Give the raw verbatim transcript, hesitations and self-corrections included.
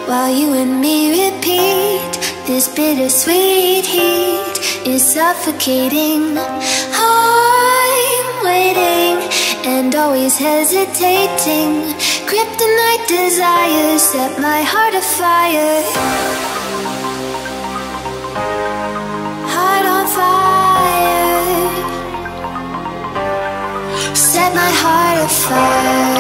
while you and me repeat. This bittersweet heat is suffocating. I'm waiting and always hesitating. Kryptonite desires set my heart afire. Heart on fire. Set my heart afire.